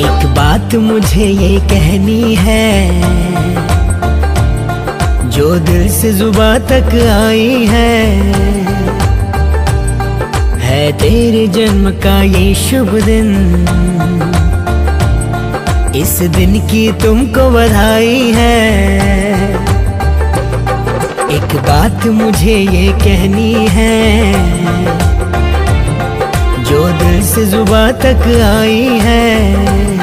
एक बात मुझे ये कहनी है, जो दिल से जुबां तक आई है तेरे जन्म का ये शुभ दिन। इस दिन की तुमको बधाई है। एक बात मुझे ये कहनी है, जो दिल से जुबां तक आई है